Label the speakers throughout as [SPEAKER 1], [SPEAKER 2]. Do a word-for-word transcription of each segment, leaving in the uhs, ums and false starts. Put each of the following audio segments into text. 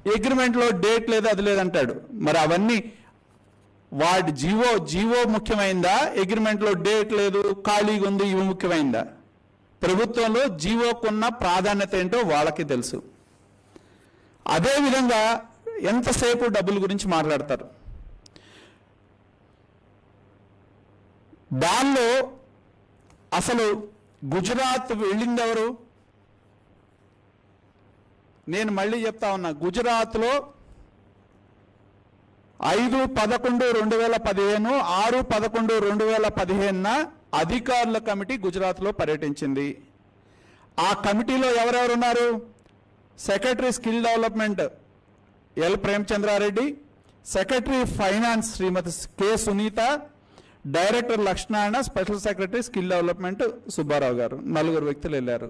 [SPEAKER 1] అగ్రిమెంట్లో date లేదు అది లేదంటాడు. మరి అవన్నీ వాడి జీవో జీవో ముఖ్యమైందా, అగ్రిమెంట్లో డేట్ లేదు ఖాళీగా ఉంది ఇవి ముఖ్యమైందా? ప్రభుత్వంలో జీవోకున్న ప్రాధాన్యత ఏంటో వాళ్ళకి తెలుసు. అదేవిధంగా ఎంతసేపు డబ్బుల గురించి మాట్లాడతారు. దానిలో అసలు గుజరాత్ వెళ్ళింది ఎవరు? నేను మళ్ళీ చెప్తా ఉన్నా, గుజరాత్లో ఐదు పదకొండు రెండు వేల పదిహేను ఆరు పదకొండు రెండు వేల పదిహేనున అధికారుల కమిటీ గుజరాత్లో పర్యటించింది. ఆ కమిటీలో ఎవరెవరు ఉన్నారు? Secretary skill development L Premachandra Reddy, secretary finance Shrimati K Sunitha, director Lakshmana, special secretary skill development Subbarao garu, నలుగురు వ్యక్తులు వెళ్ళారు.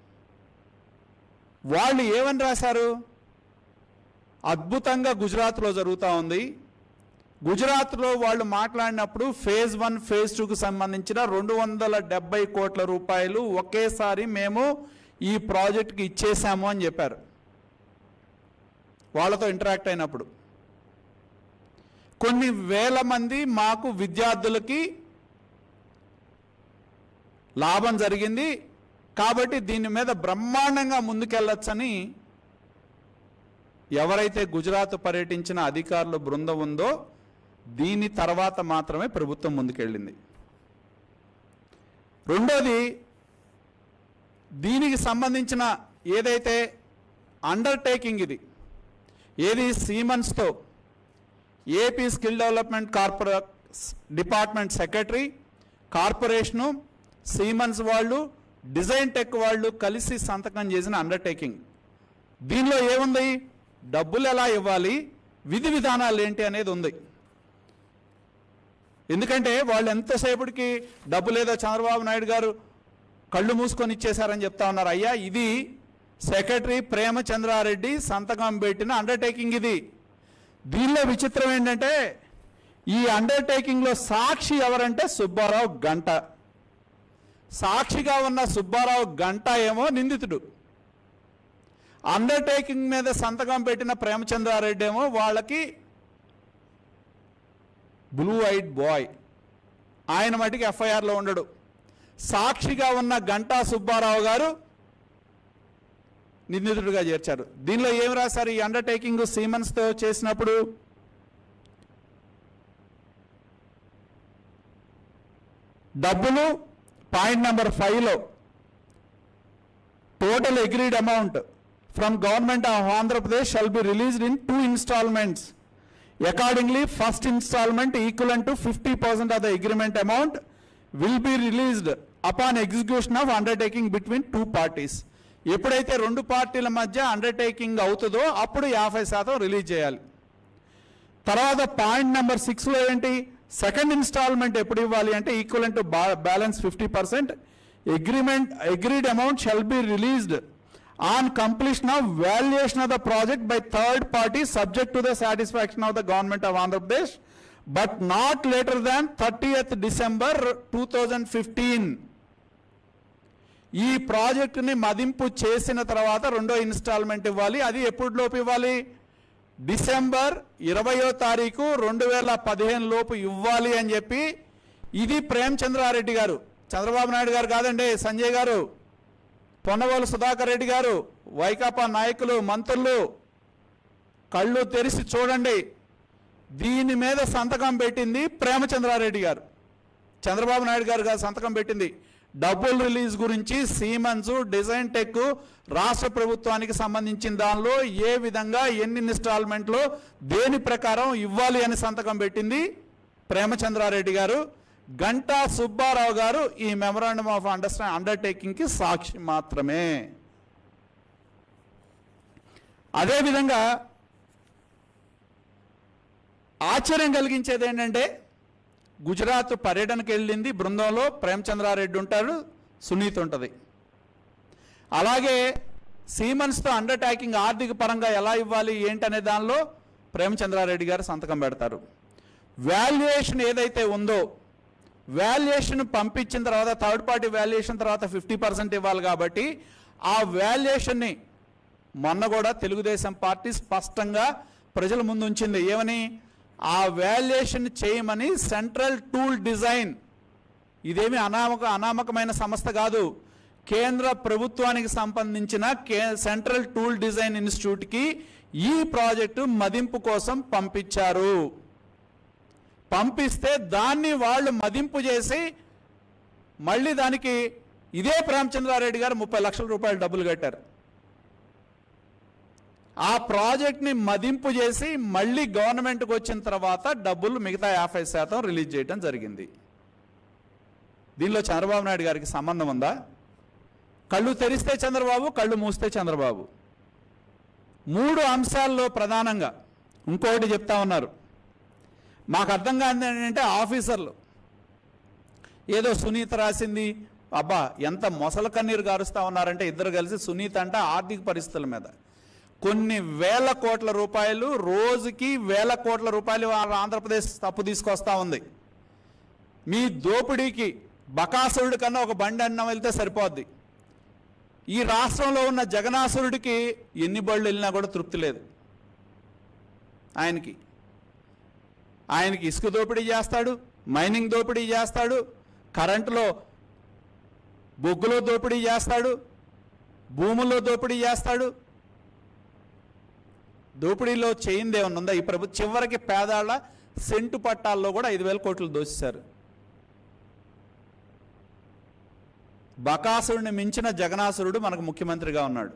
[SPEAKER 1] వాళ్ళు ఏమని రాశారు? అద్భుతంగా గుజరాత్లో జరుగుతూ ఉంది. గుజరాత్లో వాళ్ళు మాట్లాడినప్పుడు ఫేజ్ వన్ ఫేజ్ టూకు సంబంధించిన రెండు వందల డెబ్బై కోట్ల రూపాయలు ఒకేసారి మేము ఈ ప్రాజెక్ట్కి ఇచ్చేసాము అని చెప్పారు. వాళ్ళతో ఇంటరాక్ట్ అయినప్పుడు కొన్ని వేల మంది మాకు విద్యార్థులకి లాభం జరిగింది కాబట్టి దీని మీద బ్రహ్మాండంగా ముందుకెళ్ళొచ్చని ఎవరైతే గుజరాత్ పర్యటించిన అధికారుల బృందం ఉందో దీని తర్వాత మాత్రమే ప్రభుత్వం ముందుకెళ్ళింది. రెండోది, దీనికి సంబంధించిన ఏదైతే అండర్టేకింగ్ ఇది ఏది సీమన్స్తో ఏపీ స్కిల్ డెవలప్మెంట్ కార్పొరే డిపార్ట్మెంట్ సెక్రటరీ, కార్పొరేషను, సీమన్స్ వాళ్ళు, డిజైన్ టెక్ వాళ్ళు కలిసి సంతకం చేసిన అండర్టేకింగ్. దీనిలో ఏముంది? డబ్బులు ఎలా ఇవ్వాలి, విధి విధానాలు ఏంటి అనేది ఉంది. ఎందుకంటే వాళ్ళు ఎంతసేపటికి డబ్బులు ఏదో చంద్రబాబు నాయుడు గారు కళ్ళు మూసుకొని ఇచ్చేశారని చెప్తా ఉన్నారు. అయ్యా, ఇది సెక్రటరీ ప్రేమచంద్రారెడ్డి సంతకం పెట్టిన అండర్టేకింగ్. ఇది దీనిలో విచిత్రం ఏంటంటే ఈ అండర్టేకింగ్లో సాక్షి ఎవరంటే సుబ్బారావు గంట. సాక్షిగా ఉన్న సుబ్బారావు గంట ఏమో నిందితుడు. అండర్టేకింగ్ మీద సంతకం పెట్టిన ప్రేమచంద్రారెడ్డి ఏమో వాళ్ళకి బ్లూ ఐడ్ బాయ్. ఆయన మటుకు ఎఫ్ఐఆర్లో ఉండడు. సాక్షిగా ఉన్న గంటా సుబ్బారావు గారు నిందితుడిగా చేర్చారు. దీనిలో ఏం రాశారు? ఈ అండర్టేకింగ్ సీమన్స్తో చేసినప్పుడు డబ్బులు పాయింట్ నెంబర్ ఫైవ్లో total agreed amount from government of Andhra Pradesh shall be released in two installments. Accordingly, first installment equivalent to fifty percent of the agreement amount will be released upon execution of undertaking between two parties. ఎప్పుడైతే రెండు పార్టీల మధ్య undertaking అవుతుందో అప్పుడు యాభై శాతం release చేయాలి. తర్వాత పాయింట్ నెంబర్ సిక్స్లో ఏంటి? సెకండ్ ఇన్స్టాల్మెంట్ ఎప్పుడు ఇవ్వాలి అంటే equivalent to balance fifty percent agreement agreed amount shall be released on completion of valuation of the project by third party subject to the satisfaction of the government of Andhra Pradesh but not later than thirtieth December two thousand fifteen. ఈ ప్రాజెక్టుని మదింపు చేసిన తర్వాత రెండో instalment ఇవ్వాలి. అది ఎప్పటిలోపు ఇవ్వాలి? December ఇరవయో తారీఖు రెండు వేల పదిహేను లోపు ఇవ్వాలి అని చెప్పి ఇది ప్రేమచంద్రారెడ్డి గారు, చంద్రబాబు నాయుడు గారు కాదండి, సంజయ్ గారు, పొన్నవోలు సుధాకర్ రెడ్డి గారు, వైకాపా నాయకులు, మంత్రులు కళ్ళు తెరిచి చూడండి. దీని మీద సంతకం పెట్టింది ప్రేమచంద్రారెడ్డి గారు, చంద్రబాబు నాయుడు గారు గారు సంతకం పెట్టింది. డబ్బుల్ రిలీజ్ గురించి సీమన్స్, డిజైన్ టెక్ రాష్ట్ర ప్రభుత్వానికి సంబంధించిన దానిలో ఏ విధంగా ఎన్ని ఇన్స్టాల్మెంట్లో దేని ప్రకారం ఇవ్వాలి అని సంతకం పెట్టింది ప్రేమచంద్రారెడ్డి గారు. గంటా సుబ్బారావు గారు ఈ మెమరాండమ్ ఆఫ్ అండర్స్టాండ్ అండర్టేకింగ్కి సాక్షి మాత్రమే. అదేవిధంగా ఆశ్చర్యం కలిగించేది ఏంటంటే గుజరాత్ పర్యటనకు వెళ్ళింది బృందంలో ప్రేమచంద్రారెడ్డి ఉంటాడు, సునీత ఉంటుంది. అలాగే సీమన్స్తో అండర్టేకింగ్ ఆర్థిక పరంగా ఎలా ఇవ్వాలి ఏంటనే దానిలో ప్రేమచంద్రారెడ్డి గారు సంతకం పెడతారు. వాల్యుయేషన్ ఏదైతే ఉందో వాల్యుయేషన్ పంపించిన తర్వాత థర్డ్ పార్టీ వాల్యుయేషన్ తర్వాత ఫిఫ్టీ పర్సెంట్ ఇవ్వాలి కాబట్టి ఆ వాల్యుయేషన్ని మొన్న కూడా తెలుగుదేశం పార్టీ స్పష్టంగా ప్రజల ముందు ఉంచింది. ఏమని? ఆ వాల్యుయేషన్ చేయమని సెంట్రల్ టూల్ డిజైన్, ఇదేమి అనామక అనామకమైన సంస్థ కాదు, కేంద్ర ప్రభుత్వానికి సంబంధించిన కే సెంట్రల్ టూల్ డిజైన్ ఇన్స్టిట్యూట్కి ఈ ప్రాజెక్టు మదింపు కోసం పంపించారు. పంపిస్తే దాన్ని వాళ్ళు మదింపు చేసి మళ్ళీ దానికి ఇదే రామచంద్రారెడ్డి గారు ముప్పై లక్షల రూపాయలు డబ్బులు కట్టారు. ఆ ప్రాజెక్ట్ని మదింపు చేసి మళ్ళీ గవర్నమెంట్కి వచ్చిన తర్వాత డబ్బులు మిగతా యాభై శాతం రిలీజ్ చేయడం జరిగింది. దీనిలో చంద్రబాబు నాయుడు గారికి సంబంధం ఉందా? కళ్ళు తెరిస్తే చంద్రబాబు, కళ్ళు మూస్తే చంద్రబాబు. మూడు అంశాల్లో ప్రధానంగా ఇంకొకటి చెప్తా ఉన్నారు. మాకు అర్థం కాదు ఏంటంటే, ఆఫీసర్లు ఏదో సునీత రాసింది, అబ్బా ఎంత మొసల కన్నీరు గారుస్తూ ఉన్నారంటే ఇద్దరు కలిసి. సునీత అంటే ఆర్థిక పరిస్థితుల మీద కొన్ని వేల కోట్ల రూపాయలు, రోజుకి వేల కోట్ల రూపాయలు ఆంధ్రప్రదేశ్ తప్పు తీసుకొస్తా ఉంది. మీ దోపిడీకి బకాసురుడి కన్నా ఒక బండి అన్నం వెళ్తే సరిపోద్ది. ఈ రాష్ట్రంలో ఉన్న జగనాసురుడికి ఎన్ని బళ్ళు వెళ్ళినా కూడా తృప్తి లేదు. ఆయనకి ఆయనకి ఇసుక దోపిడీ చేస్తాడు, మైనింగ్ దోపిడీ చేస్తాడు, కరెంటులో బొగ్గులో దోపిడీ చేస్తాడు, భూముల్లో దోపిడీ చేస్తాడు. దోపిడీలో చేయింది ఏమన్నా ఉందా ఈ ప్రభుత్వం? చివరికి పేదాళ్ళ సెంటు పట్టాల్లో కూడా ఐదు వేల కోట్లు దోచేశారు. బకాసురుడిని మించిన జగనాసురుడు మనకు ముఖ్యమంత్రిగా ఉన్నాడు.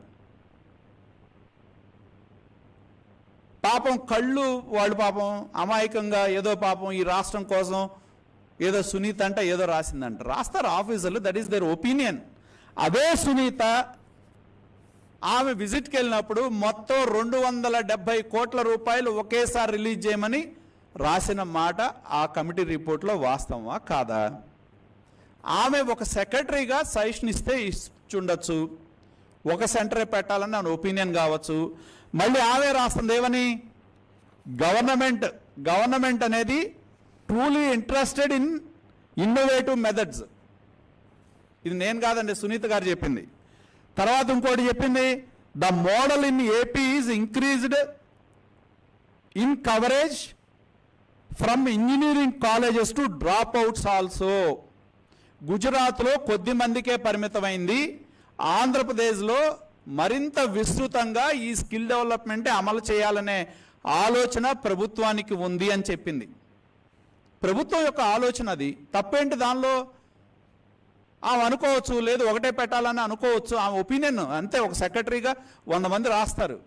[SPEAKER 1] పాపం కళ్ళు వాళ్ళు పాపం అమాయకంగా ఏదో పాపం ఈ రాష్ట్రం కోసం ఏదో సునీత అంటే ఏదో రాసిందంట. రాస్తారు ఆఫీసర్లు, దట్ ఈస్ దేర్ ఒపీనియన్. అదే సునీత ఆమె విజిట్కి వెళ్ళినప్పుడు మొత్తం రెండు వందల డెబ్బై కోట్ల రూపాయలు ఒకేసారి రిలీజ్ చేయమని రాసిన మాట ఆ కమిటీ రిపోర్ట్లో వాస్తవమా కాదా? ఆమె ఒక సెక్రటరీగా సజెషన్ ఇస్తే ఇచ్చుండొచ్చు, ఒక సెంటరే పెట్టాలని ఆమె ఒపీనియన్ కావచ్చు. మళ్ళీ ఆమె రాస్తుంది ఏమని? గవర్నమెంట్ గవర్నమెంట్ అనేది truly interested in innovative methods. ఇది నేను కాదండి, సునీత గారు చెప్పింది. తర్వాత ఇంకోటి చెప్పింది, the model in AP is increased in coverage from engineering colleges to drop outs also. గుజరాత్లో కొద్ది మందికే పరిమితమైంది, ఆంధ్రప్రదేశ్లో మరింత విస్తృతంగా ఈ స్కిల్ డెవలప్మెంట్ అమలు చేయాలనే ఆలోచన ప్రభుత్వానికి ఉంది అని చెప్పింది. ప్రభుత్వం యొక్క ఆలోచన అది, తప్పేంటి దానిలో? ఆమె అనుకోవచ్చు, లేదు ఒకటే పెట్టాలని అనుకోవచ్చు, ఆమె ఒపీనియన్ అంతే. ఒక సెక్రటరీగా వంద మంది రాస్తారు,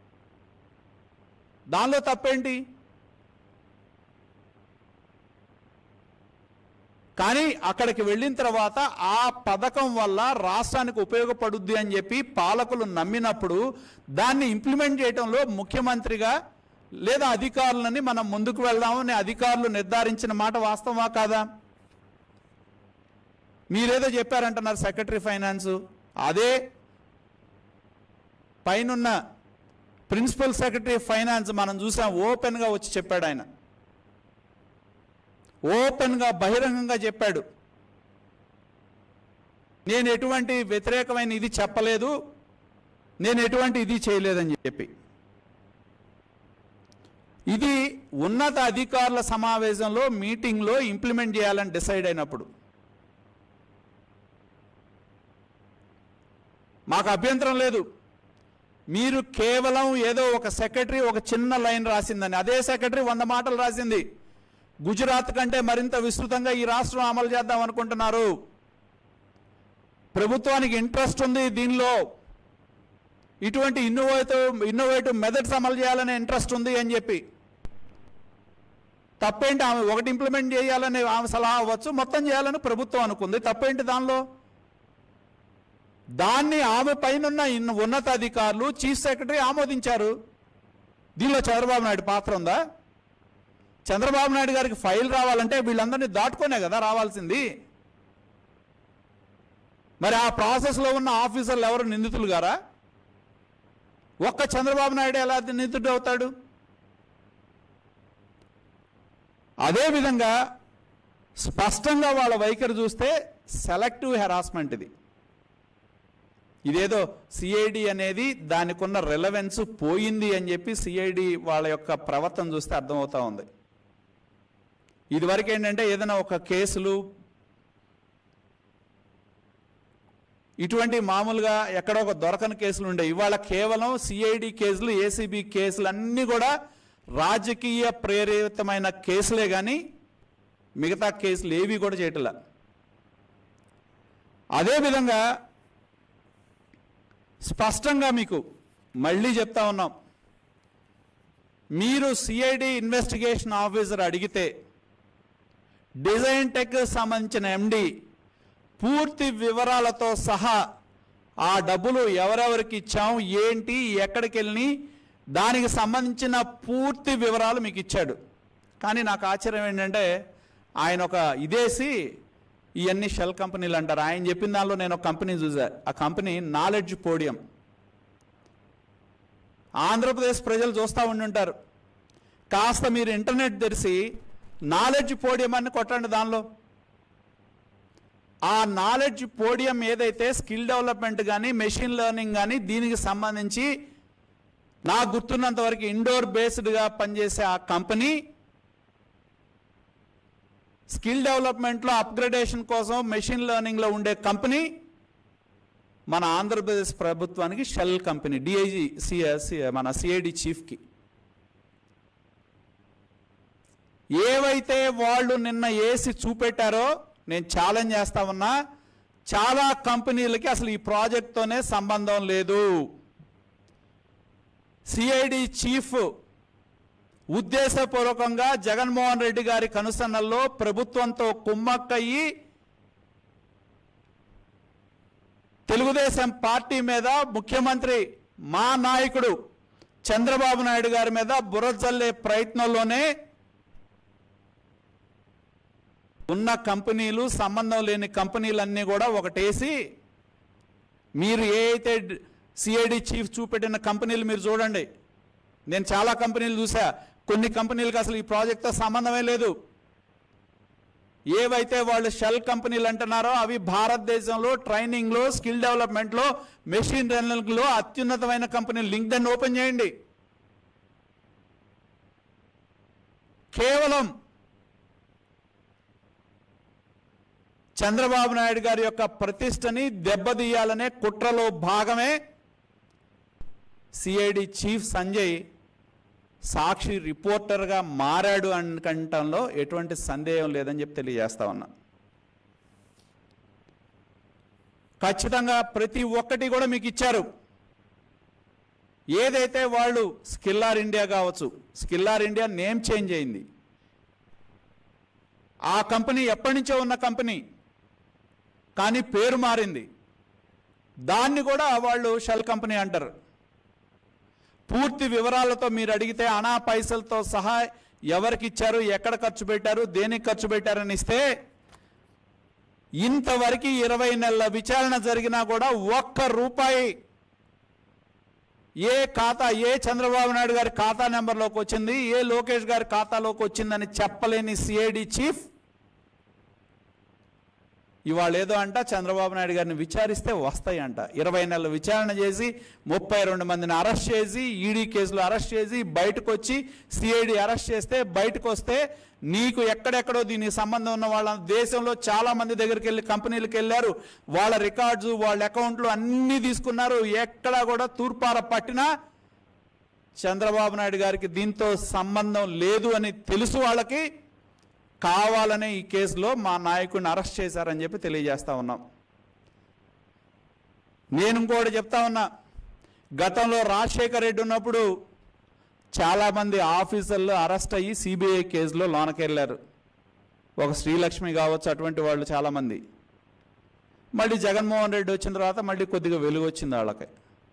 [SPEAKER 1] దానిలో తప్పేంటి? కానీ అక్కడికి వెళ్ళిన తర్వాత ఆ పథకం వల్ల రాష్ట్రానికి ఉపయోగపడుద్ది అని చెప్పి పాలకులు నమ్మినప్పుడు దాన్ని ఇంప్లిమెంట్ చేయడంలో ముఖ్యమంత్రిగా లేదా అధికారులని మనం ముందుకు వెళ్దామని అధికారులు నిర్ధారించిన మాట వాస్తవమా కాదా? మీరేదో చెప్పారంటున్నారు సెక్రటరీ ఫైనాన్స్, అదే పైనున్న ప్రిన్సిపల్ సెక్రటరీ ఫైనాన్స్ మనం చూసాం, ఓపెన్గా వచ్చి చెప్పాడు. ఆయన ఓపెన్గా బహిరంగంగా చెప్పాడు, నేను ఎటువంటి వ్యతిరేకమైన ఇది చెప్పలేదు, నేను ఎటువంటి ఇది చేయలేదని చెప్పి. ఇది ఉన్నత అధికారుల సమావేశంలో మీటింగ్లో ఇంప్లిమెంట్ చేయాలని డిసైడ్ అయినప్పుడు మాకు అభ్యంతరం లేదు. మీరు కేవలం ఏదో ఒక సెక్రటరీ ఒక చిన్న లైన్ రాసిందని, అదే సెక్రటరీ వంద మాటలు రాసింది. గుజరాత్ కంటే మరింత విస్తృతంగా ఈ రాష్ట్రం అమలు చేద్దాం అనుకుంటున్నారు, ప్రభుత్వానికి ఇంట్రెస్ట్ ఉంది దీనిలో, ఇటువంటి ఇన్నోవేటివ్ ఇన్నోవేటివ్ మెథడ్స్ అమలు చేయాలనే ఇంట్రెస్ట్ ఉంది అని చెప్పి. తప్పేంటి? ఆమె ఒకటి ఇంప్లిమెంట్ చేయాలని ఆమె సలహా అవ్వచ్చు, మొత్తం చేయాలని ప్రభుత్వం అనుకుంది, తప్పేంటి దానిలో? దాన్ని ఆమె పైన ఉన్నత అధికారులు చీఫ్ సెక్రటరీ ఆమోదించారు. దీనిలో చంద్రబాబు నాయుడు పాత్ర ఉందా? చంద్రబాబు నాయుడు గారికి ఫైల్ రావాలంటే వీళ్ళందరినీ దాటుకునే కదా రావాల్సింది. మరి ఆ ప్రాసెస్లో ఉన్న ఆఫీసర్లు ఎవరు నిందితులు గారా? ఒక్క చంద్రబాబు నాయుడు ఎలా నిందితుడు అవుతాడు? అదేవిధంగా స్పష్టంగా వాళ్ళ వైఖరి చూస్తే సెలెక్టివ్ హెరాస్మెంట్ ఇది. ఇదేదో సిఐడి అనేది దానికి ఉన్న రెలవెన్స్ పోయింది అని చెప్పి సిఐడి వాళ్ళ యొక్క ప్రవర్తన చూస్తే అర్థమవుతా ఉంది. ఇదివరకు ఏంటంటే ఏదైనా ఒక కేసులు ఇటువంటి మామూలుగా ఎక్కడో ఒక దొరకని కేసులు ఉండే, ఇవాళ కేవలం సిఐడి కేసులు, ఏసీబీ కేసులు అన్నీ కూడా రాజకీయ ప్రేరితమైన కేసులే కానీ మిగతా కేసులు ఏవి కూడా చేయట్లా. అదేవిధంగా స్పష్టంగా మీకు మళ్ళీ చెప్తా ఉన్నాం, మీరు సిఐడి ఇన్వెస్టిగేషన్ ఆఫీసర్ అడిగితే డిజైన్ టెక్ సంబంధించిన ఎండి పూర్తి వివరాలతో సహా ఆ డబ్బులు ఎవరెవరికి ఇచ్చాం, ఏంటి, ఎక్కడికి వెళ్ళి దానికి సంబంధించిన పూర్తి వివరాలు మీకు ఇచ్చాడు. కానీ నాకు ఆశ్చర్యం ఏంటంటే ఆయన ఒక ఇదేసి ఇవన్నీ షెల్ కంపెనీలు అంటారు. ఆయన చెప్పిన దానిలో నేను ఒక కంపెనీ చూసా. ఆ కంపెనీ నాలెడ్జ్ పోడియం. ఆంధ్రప్రదేశ్ ప్రజలు చూస్తూ ఉండి ఉంటారు, కాస్త మీరు ఇంటర్నెట్ తెరిచి నాలెడ్జ్ పోడియం అని కొట్టండి. దానిలో ఆ నాలెడ్జ్ పోడియం ఏదైతే స్కిల్ డెవలప్మెంట్ కానీ మెషిన్ లెర్నింగ్ కానీ దీనికి సంబంధించి నాకు గుర్తున్నంత వరకు ఇండోర్ బేస్డ్గా పనిచేసే ఆ కంపెనీ స్కిల్ డెవలప్మెంట్లో అప్గ్రేడేషన్ కోసం మెషిన్ లెర్నింగ్లో ఉండే కంపెనీ మన ఆంధ్రప్రదేశ్ ప్రభుత్వానికి షెల్ కంపెనీ, డిఐజీ సిఎస్సి మన సిఐడి చీఫ్కి. ఏవైతే వాళ్ళు నిన్న ఏసి చూపెట్టారో నేను ఛాలెంజ్ చేస్తా ఉన్నా, చాలా కంపెనీలకి అసలు ఈ ప్రాజెక్ట్తోనే సంబంధం లేదు. సిఐడి చీఫ్ ఉద్దేశపూర్వకంగా జగన్మోహన్ రెడ్డి గారి కనుసన్నల్లో ప్రభుత్వంతో కుమ్మక్కయ్యి తెలుగుదేశం పార్టీ మీద, ముఖ్యమంత్రి మా నాయకుడు చంద్రబాబు నాయుడు గారి మీద బురజల్లే ప్రయత్నంలోనే ఉన్న కంపెనీలు, సంబంధం లేని కంపెనీలన్నీ కూడా ఒకటేసి మీరు ఏ అయితే సిఐడి చీఫ్ చూపెట్టిన కంపెనీలు మీరు చూడండి. నేను చాలా కంపెనీలు చూసా, కొన్ని కంపెనీలకు అసలు ఈ ప్రాజెక్ట్తో సంబంధమే లేదు. ఏవైతే వాళ్ళు షెల్ కంపెనీలు అంటున్నారో అవి భారతదేశంలో ట్రైనింగ్లో, స్కిల్ డెవలప్మెంట్లో, మెషిన్ లెర్నింగ్లో అత్యున్నతమైన కంపెనీలు. లింక్డ్ఇన్ ఓపెన్ చేయండి. కేవలం చంద్రబాబు నాయుడు గారి యొక్క ప్రతిష్టని దెబ్బతీయాలనే కుట్రలో భాగమే సిఐడి చీఫ్ సంజయ్ సాక్షి రిపోర్టర్గా మారాడు అనుకంటంలో ఎటువంటి సందేహం లేదని చెప్పి తెలియజేస్తా ఉన్నా. ఖచ్చితంగా ప్రతి ఒక్కటి కూడా మీకు ఇచ్చారు. ఏదైతే వాళ్ళు స్కిల్లార్ ఇండియా కావచ్చు, స్కిల్లార్ ఇండియా నేమ్ చేంజ్ అయింది. ఆ కంపెనీ ఎప్పటి నుంచో ఉన్న కంపెనీ కానీ పేరు మారింది. దాన్ని కూడా వాళ్ళు షెల్ కంపెనీ అంటారు. పూర్తి వివరాలతో మీరు అడిగితే అనా పైసలతో సహా ఎవరికి ఇచ్చారు, ఎక్కడ ఖర్చు పెట్టారు, దేనికి ఖర్చు పెట్టారని ఇస్తే ఇంతవరకు ఇరవై నెలల విచారణ జరిగినా కూడా ఒక్క రూపాయి ఏ ఖాతా, ఏ చంద్రబాబు నాయుడు గారి ఖాతా నెంబర్లోకి వచ్చింది, ఏ లోకేష్ గారి ఖాతాలోకి వచ్చిందని చెప్పలేని సిఐడి చీఫ్ ఇవాళ ఏదో అంట చంద్రబాబు నాయుడు గారిని విచారిస్తే వస్తాయంట. ఇరవై నెలల విచారణ చేసి ముప్పై రెండు మందిని అరెస్ట్ చేసి ఈడీ కేసులో అరెస్ట్ చేసి బయటకు వచ్చి సిఐడి అరెస్ట్ చేస్తే బయటకు వస్తే నీకు ఎక్కడెక్కడో దీనికి సంబంధం ఉన్న వాళ్ళ దేశంలో చాలా మంది దగ్గరికి వెళ్ళి కంపెనీలకు వెళ్ళారు, వాళ్ళ రికార్డ్స్, వాళ్ళ అకౌంట్లు అన్నీ తీసుకున్నారు. ఎక్కడా కూడా తూర్పార పట్టినా చంద్రబాబు నాయుడు గారికి దీంతో సంబంధం లేదు అని తెలుసు వాళ్ళకి. కావాలనే ఈ కేసులో మా నాయకుడిని అరెస్ట్ చేశారని చెప్పి తెలియజేస్తా ఉన్నాం. నేను ఇంకోటి చెప్తా ఉన్నా, గతంలో రాజశేఖర్ రెడ్డి ఉన్నప్పుడు చాలామంది ఆఫీసర్లు అరెస్ట్ అయ్యి సిబిఐ కేసులో లోనకెళ్ళారు. ఒక శ్రీలక్ష్మి కావచ్చు, అటువంటి వాళ్ళు చాలామంది. మళ్ళీ జగన్మోహన్ రెడ్డి వచ్చిన తర్వాత మళ్ళీ కొద్దిగా వెలుగు వచ్చింది వాళ్ళకి.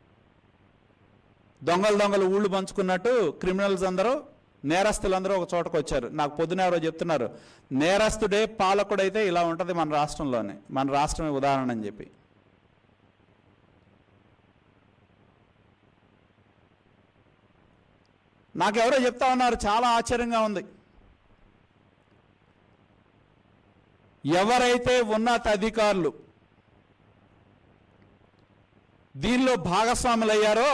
[SPEAKER 1] దొంగలు దొంగలు ఊళ్ళు పంచుకున్నట్టు క్రిమినల్స్ అందరూ, నేరస్తులందరూ ఒక చోటకు వచ్చారు. నాకు పొద్దున ఎవరో చెప్తున్నారు, నేరస్తుడే పాలకుడైతే ఇలా ఉంటుంది మన రాష్ట్రంలోనే, మన రాష్ట్రమే ఉదాహరణ అని చెప్పి. నాకెవరో చెప్తా ఉన్నారు, చాలా ఆశ్చర్యంగా ఉంది. ఎవరైతే ఉన్నత అధికారులు దీనిలో భాగస్వాములు అయ్యారో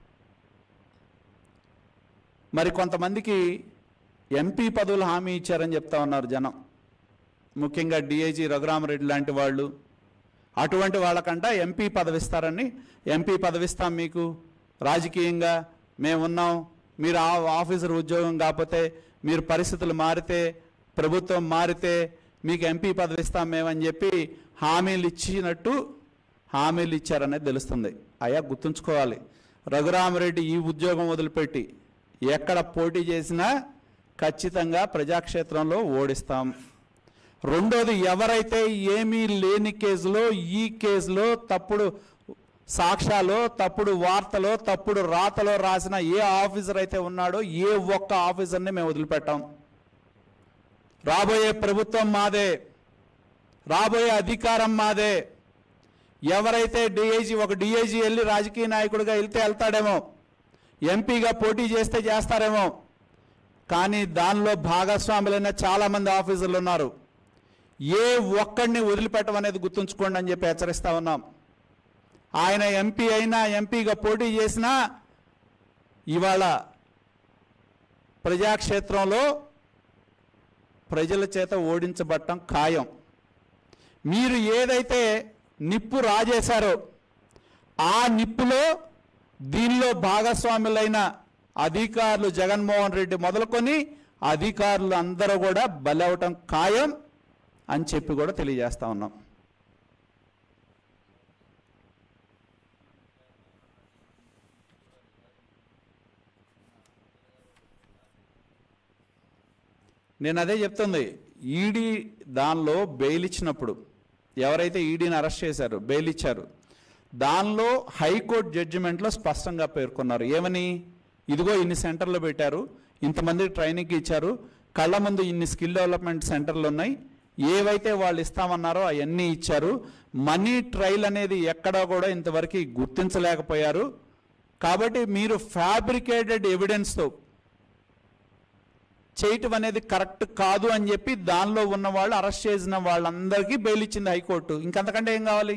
[SPEAKER 1] మరి కొంతమందికి ఎంపీ పదవులు హామీ ఇచ్చారని చెప్తా ఉన్నారు జనం, ముఖ్యంగా డిఐజీ రఘురామరెడ్డి లాంటి వాళ్ళు. అటువంటి వాళ్ళకంట ఎంపీ పదవి ఇస్తారని, ఎంపీ పదవి ఇస్తాం మీకు, రాజకీయంగా మేమున్నాం, మీరు ఆ ఆఫీసర్ ఉద్యోగం కాకపోతే, మీరు పరిస్థితులు మారితే, ప్రభుత్వం మారితే మీకు ఎంపీ పదవి ఇస్తాం మేమని చెప్పి హామీలు ఇచ్చినట్టు హామీలు ఇచ్చారనేది తెలుస్తుంది. అయ్యా గుర్తుంచుకోవాలి, రఘురామరెడ్డి ఈ ఉద్యోగం వదిలిపెట్టి ఎక్కడ పోటీ చేసినా ఖచ్చితంగా ప్రజాక్షేత్రంలో ఓడిస్తాం. రెండోది, ఎవరైతే ఏమీ లేని కేసులో ఈ కేసులో తప్పుడు సాక్ష్యాలు, తప్పుడు వార్తలో, తప్పుడు రాతలో రాసిన ఏ ఆఫీసర్ అయితే ఉన్నాడో ఏ ఒక్క ఆఫీసర్ని మేము వదిలిపెట్టాం. రాబోయే ప్రభుత్వం మాదే, రాబోయే అధికారం మాదే. ఎవరైతే డిఐజీ, ఒక డిఐజీ వెళ్ళి రాజకీయ నాయకుడిగా వెళ్తే వెళ్తాడేమో, ఎంపీగా పోటీ చేస్తే చేస్తారేమో, కానీ దానిలో భాగస్వాములైన చాలామంది ఆఫీసర్లు ఉన్నారు. ఏ ఒక్కడిని వదిలిపెట్టమనేది గుర్తుంచుకోండి అని చెప్పి హెచ్చరిస్తా ఉన్నాం. ఆయన ఎంపీ అయినా, ఎంపీగా పోటీ చేసినా ఇవాళ ప్రజాక్షేత్రంలో ప్రజల చేత ఓడించబడటం ఖాయం. మీరు ఏదైతే నిప్పు రాజేశారో ఆ నిప్పులో దీనిలో భాగస్వాములైన అధికారులు, జగన్మోహన్ రెడ్డి మొదలుకొని అధికారులు అందరూ కూడా బలవటం ఖాయం అని చెప్పి కూడా తెలియజేస్తా ఉన్నాం. నేను అదే చెప్తుంది, ఈడీ దానిలో బెయిల్ ఇచ్చినప్పుడు ఎవరైతే ఈడీని అరెస్ట్ చేశారో, బెయిల్ ఇచ్చారు, దానిలో హైకోర్టు జడ్జిమెంట్లో స్పష్టంగా పేర్కొన్నారు. ఏమని? ఇదిగో ఇన్ని సెంటర్లు పెట్టారు, ఇంతమందికి ట్రైనింగ్ ఇచ్చారు, కళ్ళ ముందు ఇన్ని స్కిల్ డెవలప్మెంట్ సెంటర్లు ఉన్నాయి, ఏవైతే వాళ్ళు ఇస్తామన్నారో అవన్నీ ఇచ్చారు. మనీ ట్రయల్ అనేది ఎక్కడా కూడా ఇంతవరకు గుర్తించలేకపోయారు. కాబట్టి మీరు ఫ్యాబ్రికేటెడ్ ఎవిడెన్స్తో చేయటం అనేది కరెక్ట్ కాదు అని చెప్పి దానిలో ఉన్న వాళ్ళు, అరెస్ట్ చేసిన వాళ్ళందరికీ బెయిల్ ఇచ్చింది హైకోర్టు. ఇంకంతకంటే ఏం కావాలి?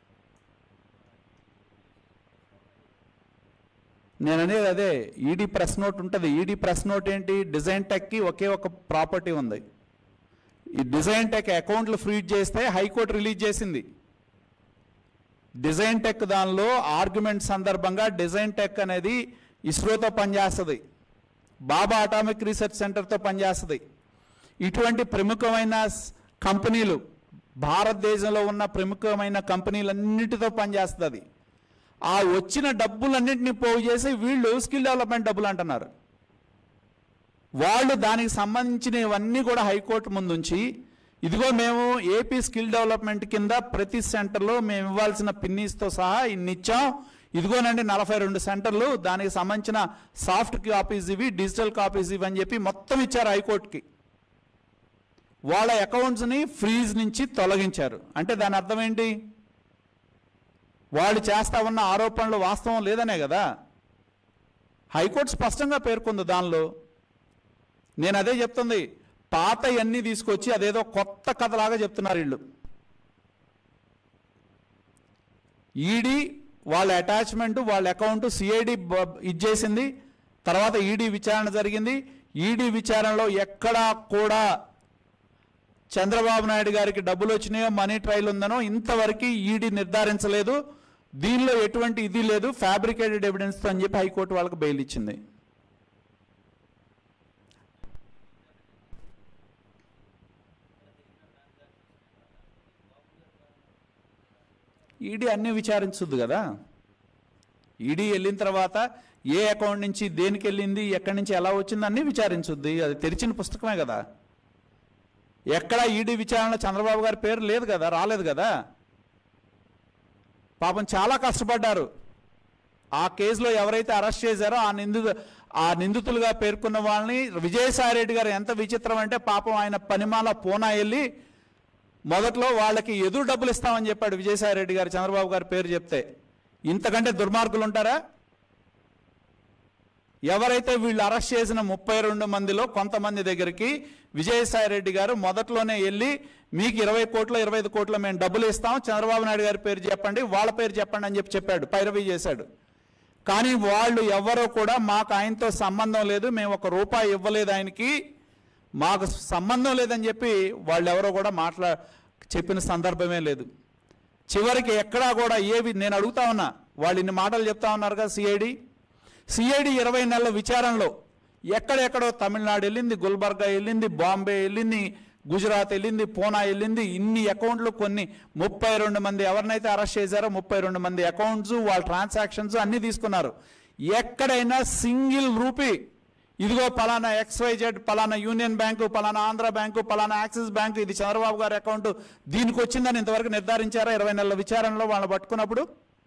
[SPEAKER 1] నేను అనేది అదే, ఈడీ ప్రెస్ నోట్ ఉంటుంది. ఈడీ ప్రెస్ నోట్ ఏంటి? డిజైన్ టెక్కి ఒకే ఒక ప్రాపర్టీ ఉంది. ఈ డిజైన్ టెక్ అకౌంట్లు ఫ్రీజ్ చేస్తే హైకోర్టు రిలీజ్ చేసింది. డిజైన్ టెక్ దానిలో ఆర్గ్యుమెంట్ సందర్భంగా డిజైన్ టెక్ అనేది ఇస్రోతో పనిచేస్తుంది, బాబా అటామిక్ రీసెర్చ్ సెంటర్తో పనిచేస్తుంది. ఇటువంటి ప్రముఖమైన కంపెనీలు, భారతదేశంలో ఉన్న ప్రముఖమైన కంపెనీలన్నిటితో పనిచేస్తుంది అది. ఆ వచ్చిన డబ్బులన్నింటినీ పోగు చేసి వీళ్ళు స్కిల్ డెవలప్మెంట్ డబ్బులు అంటున్నారు. వాళ్ళు దానికి సంబంధించినవన్నీ కూడా హైకోర్టు ముందుంచి, ఇదిగో మేము ఏపీ స్కిల్ డెవలప్మెంట్ కింద ప్రతి సెంటర్లో మేము ఇవ్వాల్సిన పిన్నీస్తో సహా ఇన్ని ఇచ్చాం, ఇదిగోనండి నలభై రెండు సెంటర్లు, దానికి సంబంధించిన సాఫ్ట్ కాపీస్ ఇవి, డిజిటల్ కాపీస్ ఇవి అని చెప్పి మొత్తం ఇచ్చారు హైకోర్టుకి. వాళ్ళ అకౌంట్స్ని ఫ్రీజ్ నుంచి తొలగించారు. అంటే దాని అర్థం ఏంటి? వాళ్ళు చేస్తా ఉన్న ఆరోపణలు వాస్తవం లేదనే కదా. హైకోర్టు స్పష్టంగా పేర్కొంది దానిలో. నేను అదే చెప్తుంది, పాత అన్నీ తీసుకొచ్చి అదేదో కొత్త కథలాగా చెప్తున్నారు వీళ్ళు. ఈడీ వాళ్ళ అటాచ్మెంట్, వాళ్ళ అకౌంట్ సిఐడి ఇచ్చేసింది. తర్వాత ఈడీ విచారణ జరిగింది. ఈడీ విచారణలో ఎక్కడా కూడా చంద్రబాబు నాయుడు గారికి డబ్బులు వచ్చినాయో, మనీ ట్రయల్ ఉందనో ఇంతవరకు ఈడీ నిర్ధారించలేదు. దీనిలో ఎటువంటి ఇది లేదు, ఫ్యాబ్రికేటెడ్ ఎవిడెన్స్తో అని చెప్పి హైకోర్టు వాళ్ళకి బెయిల్ ఇచ్చింది. ఈడీ అన్నీ విచారించుద్ది కదా. ఈడీ వెళ్ళిన తర్వాత ఏ అకౌంట్ నుంచి దేనికి వెళ్ళింది, ఎక్కడి నుంచి ఎలా వచ్చింది అన్నీ విచారించుద్ది. అది తెరిచిన పుస్తకమే కదా. ఎక్కడా ఈడీ విచారణలో చంద్రబాబు గారి పేరు లేదు కదా, రాలేదు కదా. పాపం చాలా కష్టపడ్డారు. ఆ కేసులో ఎవరైతే అరెస్ట్ చేశారో ఆ నిందితు ఆ నిందితులుగా పేర్కొన్న వాళ్ళని, విజయసాయి రెడ్డి గారు ఎంత విచిత్రం అంటే, పాపం ఆయన పనిమాల పూనా వెళ్ళి మొదట్లో వాళ్ళకి ఎదురు డబ్బులు ఇస్తామని చెప్పాడు విజయసాయి రెడ్డి గారు చంద్రబాబు గారి పేరు చెప్తే. ఇంతకంటే దుర్మార్గులు ఉంటారా? ఎవరైతే వీళ్ళు అరెస్ట్ చేసిన ముప్పై రెండు మందిలో కొంతమంది దగ్గరికి విజయసాయి రెడ్డి గారు మొదట్లోనే వెళ్ళి మీకు ఇరవై కోట్ల ఇరవై ఐదు కోట్ల మేము డబ్బులు ఇస్తాం, చంద్రబాబు నాయుడు గారి పేరు చెప్పండి, వాళ్ళ పేరు చెప్పండి అని చెప్పి చెప్పాడు, పైరవీ చేశాడు. కానీ వాళ్ళు ఎవరో కూడా మాకు ఆయనతో సంబంధం లేదు, మేము ఒక రూపాయి ఇవ్వలేదు ఆయనకి, మాకు సంబంధం లేదని చెప్పి వాళ్ళు ఎవరో కూడా మాట్లా చెప్పిన సందర్భమే లేదు. చివరికి ఎక్కడా కూడా ఏవి నేను అడుగుతా ఉన్నా, వాళ్ళు ఇన్ని మాటలు చెప్తా ఉన్నారు కదా. సిఐడి సిఐడి ఇరవై నెలల విచారణలో ఎక్కడెక్కడో తమిళనాడు వెళ్ళింది, గుల్బర్గా వెళ్ళింది, బాంబే వెళ్ళింది, గుజరాత్ వెళ్ళింది, పూనా వెళ్ళింది. ఇన్ని అకౌంట్లు కొన్ని ముప్పై రెండు మంది ఎవరినైతే అరెస్ట్ చేశారో ముప్పై రెండు మంది అకౌంట్స్, వాళ్ళ ట్రాన్సాక్షన్స్ అన్నీ తీసుకున్నారు. ఎక్కడైనా సింగిల్ రూపీ ఇదిగో పలానా ఎక్స్వైజెడ్, పలానా యూనియన్ బ్యాంకు, పలానా ఆంధ్ర బ్యాంకు, పలానా యాక్సిస్ బ్యాంకు, ఇది చంద్రబాబు గారి అకౌంట్, దీనికి వచ్చిందని ఇంతవరకు నిర్ధారించారా ఇరవై నెలల విచారణలో వాళ్ళు పట్టుకున్నప్పుడు?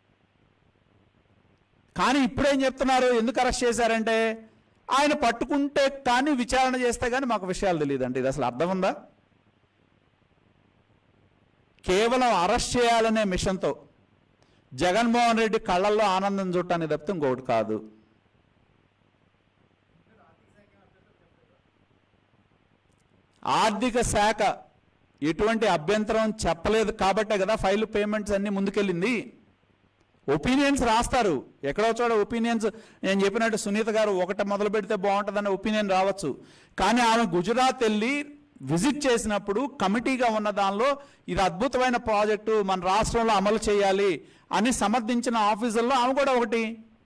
[SPEAKER 1] కానీ ఇప్పుడేం చెప్తున్నారు, ఎందుకు అరెస్ట్ చేశారంటే ఆయన పట్టుకుంటే కానీ విచారణ చేస్తే కానీ మాకు విషయాలు తెలియదండి. ఇది అసలు అర్థం ఉందా? కేవలం అరెస్ట్ చేయాలనే మిషన్తో జగన్మోహన్ రెడ్డి కళ్ళల్లో ఆనందం చూడటానికి తప్పితే ఇంకొకటి కాదు. ఆర్థిక శాఖ ఎటువంటి అభ్యంతరం చెప్పలేదు కాబట్టే కదా ఫైల్ పేమెంట్స్ అన్నీ ముందుకెళ్ళింది. ఒపీనియన్స్ రాస్తారు, ఎక్కడో చోట ఒపీనియన్స్, నేను చెప్పినట్టు సునీత గారు ఒకటి మొదలు పెడితే బాగుంటుందనే ఒపీనియన్ రావచ్చు. కానీ ఆమె గుజరాత్ వెళ్ళి విజిట్ చేసినప్పుడు కమిటీగా ఉన్న దానిలో ఇది అద్భుతమైన ప్రాజెక్టు మన రాష్ట్రంలో అమలు చేయాలి అని సమర్థించిన ఆఫీసర్లో ఆమె కూడా ఒకటి.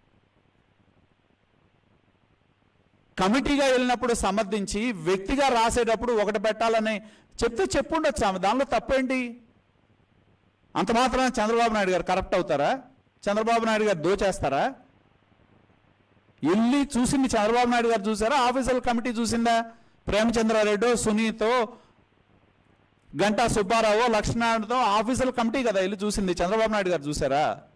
[SPEAKER 1] కమిటీగా వెళ్ళినప్పుడు సమర్థించి వ్యక్తిగా రాసేటప్పుడు ఒకటి పెట్టాలని చెప్తే చెప్పుండొచ్చు ఆమె, దానిలో తప్పేంటి? అంత మాత్రాన చంద్రబాబు నాయుడు గారు కరప్ట్ అవుతారా? చంద్రబాబు నాయుడు గారు దోచేస్తారా? వెళ్ళి చూసింది చంద్రబాబు నాయుడు గారు చూసారా? ఆఫీసర్ కమిటీ చూసిందా? ప్రేమచంద్రారెడ్డో, సునీతో, గంటా సుబ్బారావు, లక్ష్మణతో ఆఫీసర్ కమిటీ కదా వెళ్ళి చూసింది, చంద్రబాబు నాయుడు గారు చూసారా?